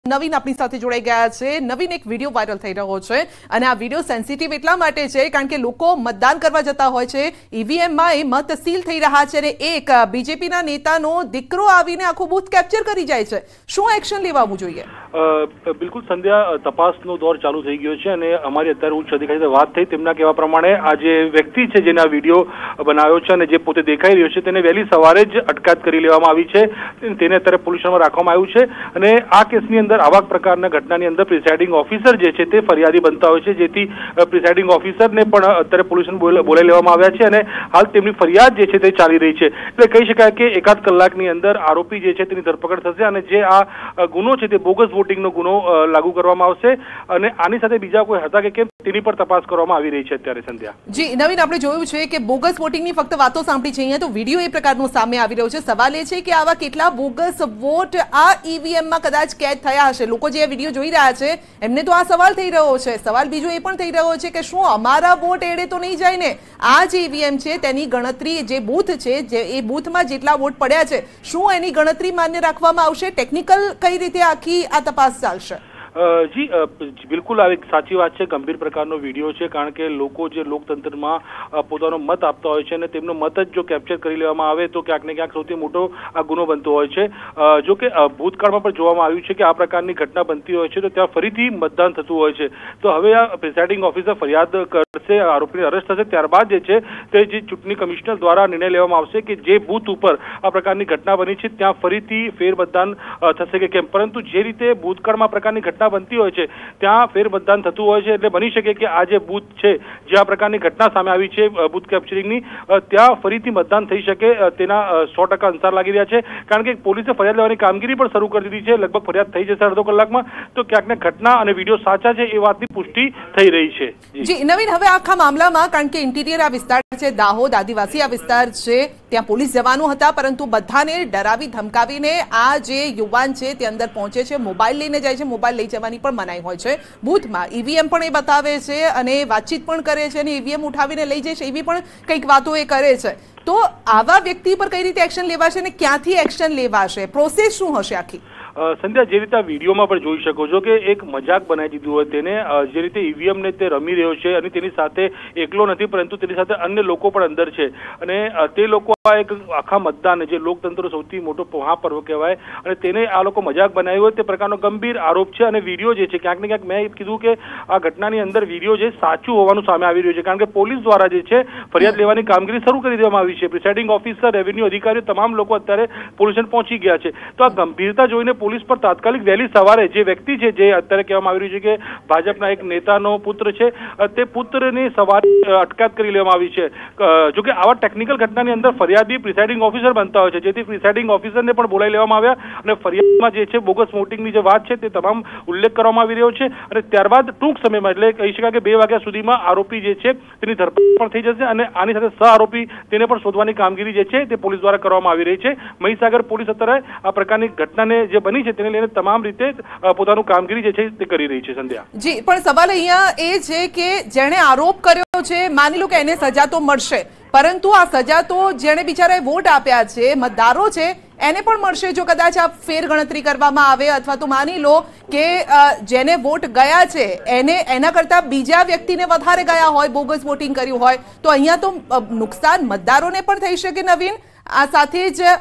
નવીન આપણી સાથે જોડાઈ ગયા છે। નવીન, એક વિડીયો વાયરલ થઈ રહ્યો છે અને આ વિડીયો સેન્સિટિવ એટલા માટે છે કારણ કે લોકો મતદાન કરવા જતા હોય છે, ઈવીએમ માં મત સીલ થઈ રહ્યા છે અને એક બીજેપીના નેતાનો દીકરો આવીને આખું બૂથ કેપ્ચર કરી જાય છે। શું એક્શન લેવાનું જોઈએ? બિલકુલ સંધ્યા, તપાસનો દોર ચાલુ થઈ ગયો છે અને અમારી અત્યારે ઉચ્ચ અધિકારી સાથે વાત થઈ, તેમના કહેવા પ્રમાણે આ જે વ્યક્તિ છે જેને આ વિડીયો બનાવ્યો છે અને જે પોતે દેખાઈ રહ્યો છે તેને વહેલી સવારે જ અટકાયત કરી લેવામાં આવી છે। તેને અત્યારે પોલીસ સ્ટેશનમાં રાખવામાં આવ્યું છે અને આ કેસની આવા પ્રકારના ઘટનાની અંદર પ્રિસાઇડિંગ ઓફિસર જે છે તે ફરિયાદી બનતા હોય છે, જેથી પ્રિસાઇડિંગ ઓફિસરને પણ અત્યારે પોલીસને બોલાવી લેવામાં આવ્યા છે અને હાલ તેમની ફરિયાદ જે છે તે ચાલી રહી છે। એટલે કહી શકાય કે એકાદ કલાકની અંદર આરોપી જે છે તેની ધરપકડ થશે અને જે આ ગુનો છે તે બોગસ વોટિંગનો ગુનો લાગુ કરવામાં આવશે અને આની સાથે બીજા કોઈ હતા કે કેમ તેની પર તપાસ કરવામાં આવી રહી છે અત્યારે। સંધ્યા જી, નવીન, આપણે જોયું છે કે બોગસ વોટિંગની ફક્ત વાતો સાંભળી છે, અહીંયા તો વિડીયો એ પ્રકારનો સામે આવી રહ્યો છે। સવાલ એ છે કે આવા કેટલા બોગસ વોટ આ ઈવીએમમાં કદાચ કેદ થયા હશે? લોકો જે વિડીયો જોઈ રહ્યા છે એમને તો આ સવાલ થઈ રહ્યો છે। સવાલ બીજો એ પણ થઈ રહ્યો છે કે શું અમારા વોટ એડે તો નહીં જાય ને? આ જે ઈવીએમ છે તેની ગણતરી, જે બૂથ છે, જે એ બૂથમાં જેટલા વોટ પડ્યા છે, શું એની ગણતરી માન્ય રાખવામાં આવશે? ટેકનિકલ કઈ રીતે આખી આ તપાસ ચાલશે? જી બિલકુલ, આ એક સાચી વાત છે, ગંભીર પ્રકારનો વિડીયો છે કારણ કે લોકો જે લોકતંત્રમાં પોતાનો મત આપતા હોય છે અને તેમનો મત જ જો કેપ્ચર કરી લેવામાં આવે તો ક્યાંક ને ક્યાંક સૌથી મોટો આ ગુનો બનતો હોય છે। જો કે ભૂતકાળમાં પણ જોવામાં આવ્યું છે કે આ પ્રકારની ઘટના બનતી હોય છે તો ત્યાં ફરીથી મતદાન થતું હોય છે। તો હવે આ પ્રિસાઇડિંગ ઓફિસર ફરિયાદ કરશે, આરોપીને અરેસ્ટ થશે, ત્યારબાદ જે છે તે જે ચૂંટણી કમિશનર દ્વારા નિર્ણય લેવામાં આવશે કે જે બૂથ ઉપર આ પ્રકારની ઘટના બની છે ત્યાં ફરીથી ફેરમતદાન થશે કે કેમ। પરંતુ જે રીતે ભૂતકાળમાં પ્રકારની ઘટના બનતી હોય છે ત્યાં ફેરમતદાન થતું હોય છે, એટલે બની શકે કે આ જે બૂથ છે, જે આ પ્રકારની ઘટના સામે આવી છે બૂથ કેપ્ચરિંગની, ત્યાં ફરીથી મતદાન થઈ શકે તેના 100% અંસાર લાગી રહ્યા છે કારણ કે પોલીસે ફરિયાદ લેવાની કામગીરી પણ શરૂ કરી દીધી છે। લગભગ ફરિયાદ થઈ જશે અડધો કલાકમાં, તો ક્યાંક ને ઘટના અને વિડીયો સાચા છે એ વાતની પુષ્ટિ થઈ રહી છે। જી નવીન, હવે આખા મામલામાં કારણ કે ઇન્ટિરિયર આ વિસ્તાર છે, દાહોદ આદિવાસી આ વિસ્તાર છે, ત્યાં પોલીસ જવાનો હતા પરંતુ બધાને ડરાવી ધમકાવીને આ જે યુવાન છે તે અંદર પહોંચે છે, મોબાઈલ લઈને જાય છે, મોબાઈલ લઈ જવાની પણ મનાઈ હોય છે બૂથમાં, ઈવીએમ પણ એ બતાવે છે અને વાતચીત પણ કરે છે અને ઈવીએમ ઉઠાવીને લઈ જશે એવી પણ કંઈક વાતો એ કરે છે। તો આવા વ્યક્તિ પર કઈ રીતે એક્શન લેવાશે અને ક્યાંથી એક્શન લેવાશે? પ્રોસેસ શું હશે આખી? સંધ્યા, જે રીતે આ વિડીયોમાં પણ જોઈ શકો છો કે એક મજાક બનાવી દીધું હોય તેને, જે રીતે ઈવીએમને તે રમી રહ્યો છે અને તેની સાથે એકલો નથી પરંતુ તેની સાથે અન્ય લોકો પણ અંદર છે અને તે લોકો આ એક આખા મતદાન, જે લોકતંત્રનો સૌથી મોટો મહાપર્વ કહેવાય, અને તેને આ લોકો મજાક બનાવ્યો હોય તે પ્રકારનો ગંભીર આરોપ છે। અને વિડીયો જે છે ક્યાંક ને ક્યાંક મેં કીધું કે આ ઘટનાની અંદર વિડીયો જે સાચું હોવાનું સામે આવી રહ્યું છે કારણ કે પોલીસ દ્વારા જે છે ફરિયાદ લેવાની કામગીરી શરૂ કરી દેવામાં આવી છે। પ્રિસાઇડિંગ ઓફિસર, રેવન્યુ અધિકારીઓ, તમામ લોકો અત્યારે પોલીસ સ્ટેશન પહોંચી ગયા છે। તો આ ગંભીરતા જોઈને પોલીસ પર તાત્કાલિક વહેલી સવારે જે વ્યક્તિ છે, જે અત્યારે કહેવામાં આવી રહ્યું છે કે ભાજપના એક નેતાનો પુત્ર છે, તે પુત્રની સવારે અટકાયત કરી લેવામાં આવી છે। જો કે આવા ટેકનિકલ ઘટનાની અંદર ફરિયાદી પ્રિસાઇડિંગ ઓફિસર બનતા હોય છે, જેથી પ્રિસાઇડિંગ ઓફિસરને પણ બોલાવી લેવામાં આવ્યા અને ફરિયાદમાં જે છે બોગસ વોટિંગની જે વાત છે તે તમામ ઉલ્લેખ કરવામાં આવી રહ્યો છે અને ત્યારબાદ ટૂંક સમયમાં, એટલે કહી શકાય કે 2 વાગ્યા સુધીમાં આરોપી જે છે તેની ધરપકડ પણ થઈ જશે અને આની સાથે સહ આરોપી તેને પણ શોધવાની કામગીરી જે છે તે પોલીસ દ્વારા કરવામાં આવી રહી છે। મહીસાગર પોલીસ અત્યારે આ પ્રકારની ઘટનાને જે બની છે તેને લઈને તમામ રીતે પોતાનું કામગીરી જે છે તે કરી રહી છે। સંધ્યા જી, પણ સવાલ અહીંયા એ છે કે જેણે આરોપ કર્યો છે, માની લો કે એને સજા તો મળશે, પરંતુ આ સજા તો જેણે બિચારાએ વોટ આપ્યા છે, મતદારો છે, એને પણ મળશે જો કદાચ આ ફેર ગણતરી કરવામાં આવે, અથવા તો માની લો કે જેને વોટ ગયા છે એને એના કરતા બીજા વ્યક્તિને વધારે ગયા હોય, બોગસ વોટિંગ કર્યું હોય, તો અહીંયા તો નુકસાન મતદારોને પણ થઈ શકે। નવીન, આ સાથે જ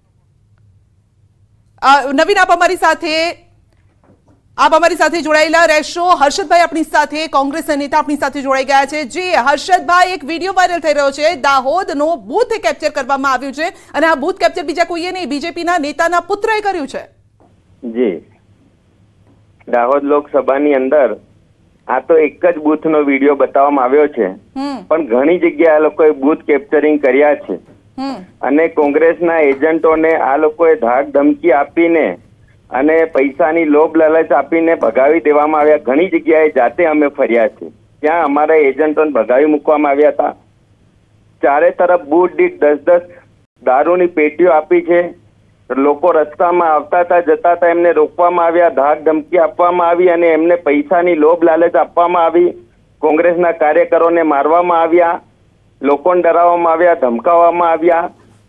નવીન, આપ અમારી સાથે જોડાયેલા રહેશો। હર્ષદભાઈ આપણી સાથે, કોંગ્રેસ નેતા આપણી સાથે જોડાઈ ગયા છે। જી હર્ષદભાઈ, એક વિડીયો વાયરલ થઈ રહ્યો છે, દાહોદનો બૂથ કેપ્ચર કરવામાં આવ્યું છે અને આ બૂથ કેપ્ચર બીજા કોઈએ નહીં, બીજેપીના નેતાના પુત્રએ કર્યું છે। જી, દાહોદ લોકસભાની અંદર આ તો એક જ બૂથનો વિડીયો બતાવવામાં આવ્યો છે, પણ ઘણી જગ્યાએ આ લોકોએ બૂથ કેપ્ચરિંગ કર્યા છે અને કોંગ્રેસના એજન્ટોને આ લોકોએ ધાક ધમકી આપીને અને પૈસાની લોભ લાલચ આપીને ભગાવી દેવામાં આવ્યા। ઘણી જગ્યાએ જાતે અમે ફર્યા છે, ત્યાં અમારા એજન્ટોને ભગાવી મૂકવામાં આવ્યા હતા। ચારે તરફ બૂથ દીઠ 10-10 દારૂની પેટીઓ આપી છે। લોકો રસ્તામાં આવતા હતા, જતા હતા, એમને રોકવામાં આવ્યા, ધાક ધમકી આપવામાં આવી અને એમને પૈસાની લોભ લાલચ આપવામાં આવી। કોંગ્રેસના કાર્યકરોને મારવામાં આવ્યા, લોકોને ડરાવવામાં આવ્યા, ધમકાવવામાં આવ્યા।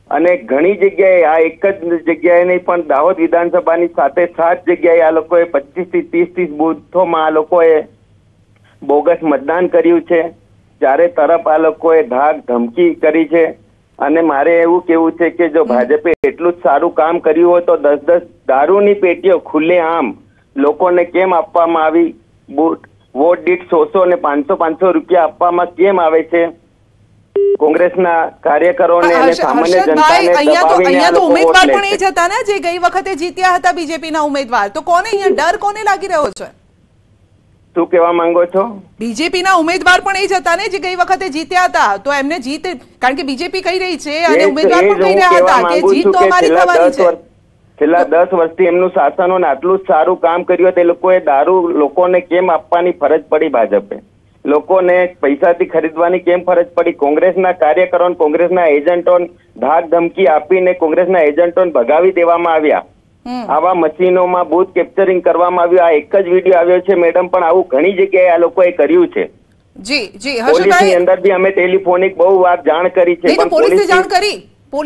અને ઘણી જગ્યાએ આ એક જ જગ્યાએ નહીં પણ દાહોદ વિધાનસભાની સાથે 7 જગ્યાએ આ લોકોએ 25 થી 30 બૂથોમાં આ લોકોએ બોગસ મતદાન કર્યું છે. ચારે તરફ આ લોકોએ ધાક ધમકી કરી છે. અને મારે એવું કેવું છે કે જો ભાજપે એટલું જ સારું કામ કર્યું હોય તો 10-10 દારૂની પેટીઓ ખુલ્લેઆમ લોકોને કેમ આપવામાં આવી? વોટ દીઠ 100 અને 500 રૂપિયા આપવામાં કેમ આવે છે? કોંગ્રેસના કાર્યકરોને અને સામાન્ય જનતાને અહીંયા તો ઉમેદવાર પણ એ જ હતા ને જે ગઈ વખતે જીત્યા હતા બીજેપીના ઉમેદવાર. તો કોને અહીંયા ડર કોને લાગી રહ્યો છે? શું કહેવા માંગો છો? બીજેપીના ઉમેદવાર પણ એ જ હતા ને જે ગઈ વખતે જીત્યા હતા. તો એમને જીત કારણ કે બીજેપી કહી રહી છે અને ઉમેદવાર પણ કહી રહ્યા હતા કે જીત તો અમારી થવાની છે. છેલ્લા 10 વર્ષથી એમનું શાસન અને આટલું સારું કામ કર્યું તે લોકોએ દારૂ લોકોને કેમ આપવાની ફરજ પડી? ભાજપે લોકોને પૈસાથી ખરીદવાની કેમ ફરજ પડી? કોંગ્રેસના કાર્યકરો કોંગ્રેસના એજન્ટો ધાક ધમકી આપીને કોંગ્રેસના એજન્ટોને ભગાવી દેવામાં આવ્યા. આવા મશીનોમાં બૂથ કેપ્ચરિંગ કરવામાં આવ્યું. આ એક જ વિડીયો આવ્યો છે મેડમ, પણ આવું ઘણી જગ્યાએ આ લોકોએ કર્યું છે. જી પોલીસની અંદર બી અમે ટેલિફોનિક બહુ વાર જાણ કરી છે, પણ પોલીસને જાણ કરી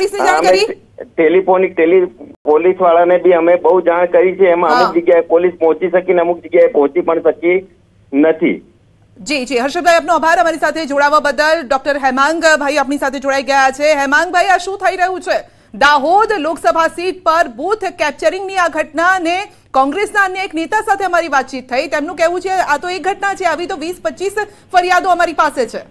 પોલીસ વાળાને બી અમે બહુ જાણ કરી છે. એમાં અમુક જગ્યાએ પોલીસ પહોંચી શકી ને અમુક જગ્યાએ પહોંચી પણ શકી નથી. જી હર્ષદભાઈ, આપનો આભાર અમારી સાથે જોડાવા બદલ. ડોક્ટર હેમાંગભાઈ આપણી સાથે જોડાઈ ગયા છે. હેમાંગભાઈ, આ શું થઈ રહ્યું છે? દાહોદ લોકસભા સીટ પર બૂથ કેપ્ચરિંગની આ ઘટના અને કોંગ્રેસના અન્ય એક નેતા સાથે અમારી વાતચીત થઈ. તેમનું કહેવું છે આ તો એક ઘટના છે, આવી તો 20-25 ફરિયાદો અમારી પાસે છે.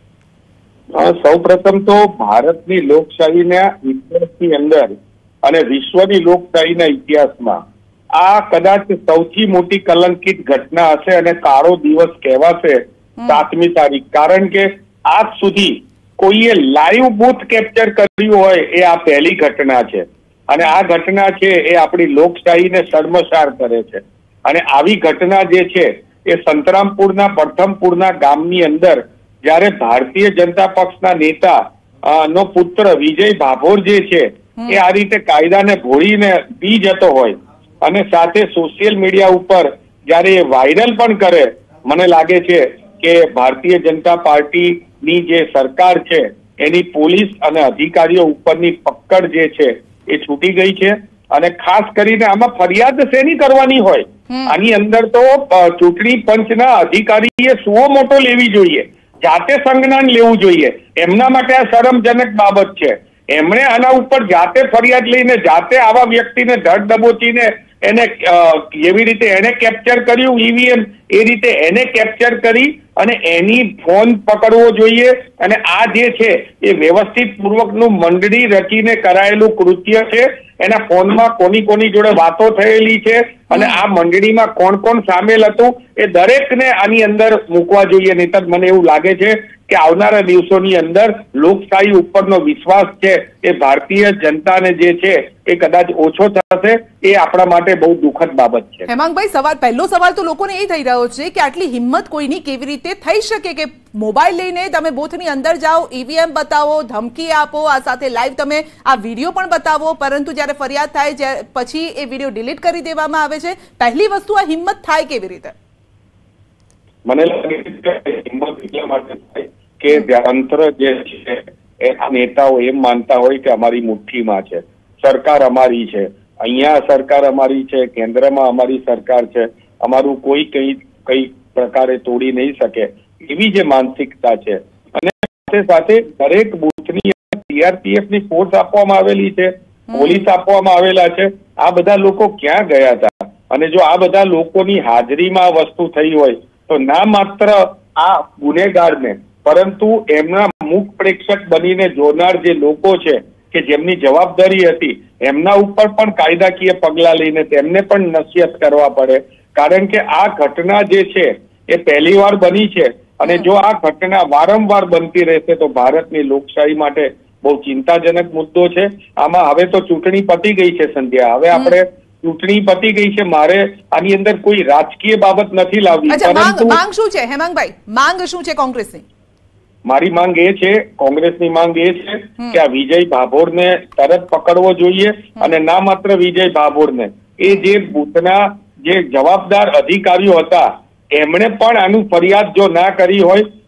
સૌપ્રથમ તો ભારતની લોકશાહીના ઇતિહાસની અંદર અને વિશ્વની લોકશાહીના ઇતિહાસમાં આ કદાચ સૌથી મોટી કલંકિત ઘટના હશે અને કાળો દિવસ કહેવાશે 7મી તારીખ. કારણ કે આજ સુધી કોઈએ લાઈવ બૂથ કેપ્ચર કર્યું હોય એ આ પહેલી ઘટના છે. અને આ ઘટના છે એ આપણી લોકશાહીને શર્મસાર કરે છે. અને આવી ઘટના જે છે એ સંતરામપુરના પ્રથમપુરના ગામની અંદર જયારે ભારતીય જનતા પક્ષના નેતા નો પુત્ર વિજય ભાભોર જે છે એ આ રીતે કાયદાને ભોળીને પી જતો હોય અને સાથે સોશિયલ મીડિયા ઉપર જયારે એ વાયરલ પણ કરે, મને લાગે છે કે ભારતીય જનતા પાર્ટીની જે સરકાર છે એની પોલીસ અને અધિકારીઓ ઉપરની પકડ જે છે એ છૂટી ગઈ છે. અને ખાસ કરીને આમાં ફરિયાદ શેની કરવાની હોય? આની અંદર તો ચૂંટણી પંચના અધિકારીએ સુઓ મોટો લેવી જોઈએ, જાતે સંજ્ઞાન લેવું જોઈએ. એમના માટે આ શરમજનક બાબત છે. એમણે આના ઉપર જાતે ફરિયાદ લઈને જાતે આવા વ્યક્તિને ધડ દબોચીને એને જેવી રીતે એને કેપ્ચર કર્યું ઈવીએમ એ રીતે એને કેપ્ચર કરી અને એની ફોન પકડવો જોઈએ. અને આ જે છે એ વ્યવસ્થિત પૂર્વકનું મંડળી રચીને કરાયેલું કૃત્ય છે. એના ફોનમાં કોની જોડે વાતો થયેલી છે અને આ મંડળીમાં કોણ સામેલ હતું એ દરેકને આની અંદર મૂકવા જોઈએ. નહીતર મને એવું લાગે છે કે આવનારા દિવસોની અંદર લોકશાહી ઉપરનો વિશ્વાસ છે એ ભારતીય જનતાને જે છે એ કદાચ ઓછો થશે. એ આપણા માટે બહુ દુઃખદ બાબત છે. હેમાંગભાઈ, પહેલો સવાલ તો લોકોને એ થઈ રહ્યો છે કે આટલી હિંમત કોઈની કેવી રીતે થઈ શકે કે મોબાઈલ લઈને તમે બૂથની અંદર જાઓ, ઈવીએમ બતાવો, ધમકી આપો, આ સાથે લાઈવ તમે આ વિડીયો પણ બતાવો, પરંતુ જ્યારે ફરિયાદ થાય પછી એ વિડીયો ડિલીટ કરી દેવામાં આવે છે. પહેલી વસ્તુ આ હિંમત થાય કેવી રીતે? મને લાગે છે કે હિંમત એટલા માટે થાય કે તંત્ર જે છે એ નેતાઓ એમ માનતા હોય કે અમારી મુઠ્ઠીમાં છે, સરકાર અમારી છે, અહીંયા સરકાર અમારી છે, કેન્દ્રમાં અમારી સરકાર છે, અમારું કોઈ કઈ પ્રકારે તોડી નહીં શકે, એવી જે માનસિકતા છે. અને સાથે સાથે દરેક બૂથની સીઆરપીએફ ની ફોર્સ આપવામાં આવેલી છે, પોલીસ આપવામાં આવેલા છે. આ બધા લોકો ક્યાં ગયા હતા? અને જો આ બધા લોકોની હાજરીમાં આ વસ્તુ થઈ હોય તો ના માત્ર આ ગુનેગારને પરંતુ એમના મુખ પ્રેક્ષક બનીને જોનાર જે લોકો છે કે જેમની જવાબદારી હતી એમના ઉપર પણ કાયદાકીય પગલા લઈને તેમને પણ નસીહત કરવા પડે. કારણ કે આ ઘટના જે છે એ પહેલી વાર બની છે અને જો આ ઘટના વારંવાર બનતી રહેશે તો ભારતની લોકશાહી માટે બહુ ચિંતાજનક મુદ્દો છે. આમાં હવે તો ચૂંટણી પતી ગઈ છે સંધ્યા, હવે આપણે ચૂંટણી પતી ગઈ છે. મારે આની અંદર કોઈ રાજકીય બાબત નથી લાવવી. પરંતુ માંગ શું છે હેમાંગભાઈ? માંગ શું છે કોંગ્રેસની? મારી માંગ એ છે, કોંગ્રેસની માંગ એ છે કે આ વિજય ભાભોરને તરત પકડવો જોઈએ. અને ના માત્ર વિજય ભાભોરને, એ જે બૂથના જે જવાબદાર અધિકારીઓ હતા એમણે પણ આનું ફરિયાદ જો ના કરી હોય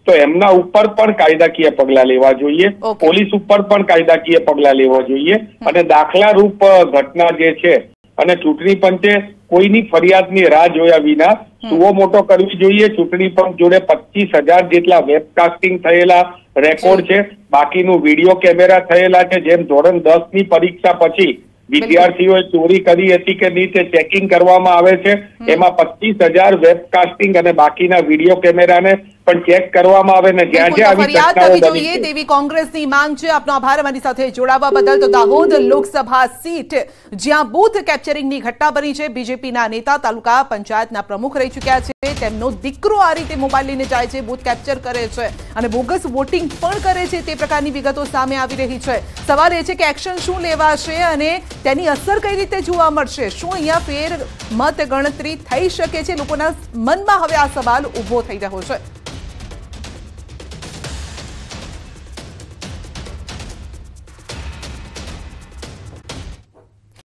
તો એમના ઉપર પણ કાયદાકીય પગલાં લેવા જોઈએ, પોલીસ ઉપર પણ કાયદાકીય પગલાં લેવા જોઈએ અને દાખલારૂપ ઘટના જે છે અને ચૂંટણી પંચે કોઈની ફરિયાદની રાહ જોયા વિના સુઓ મોટો કરવી જોઈએ. ચૂંટણી પંચ જોડે 25,000 જેટલા વેબકાસ્ટિંગ થયેલા રેકોર્ડ છે, બાકીનું વિડીયો કેમેરા થયેલા છે. જેમ ધોરણ 10 ની પરીક્ષા પછી વિદ્યાર્થીઓએ ચોરી કરી હતી કે નહીં તે ચેકિંગ કરવામાં આવે છે, એમાં 25,000 વેબકાસ્ટિંગ અને બાકીના વિડીયો કેમેરાને પણ ચેક કરવામાં આવે ને જ્યાં જ્યાં આવી ઘટનાઓ બની છે તેવી કોંગ્રેસની માંગ છે. આપનો આભાર અમારી સાથે જોડાવા બદલ. તો દાહોદ લોકસભા સીટ જ્યાં બૂથ કેપ્ચરિંગની ઘટના બની છે, બીજેપીના નેતા તાલુકા પંચાયતના પ્રમુખ રહી ચૂક્યા છે, તેમનો દીકરો આ રીતે મોબાઈલ લઈને જાય છે, બૂથ કેપ્ચર કરે છે અને બોગસ વોટિંગ પણ કરે છે, તે પ્રકારની વિગતો સામે આવી રહી છે. સવાલ એ છે કે એક્શન શું લેવાશે અને તેની અસર કઈ રીતે જોવા મળશે? શું અહીંયા ફેર મત ગણતરી થઈ શકે છે? લોકોના મનમાં હવે આ સવાલ ઉભો થઈ રહ્યો છે.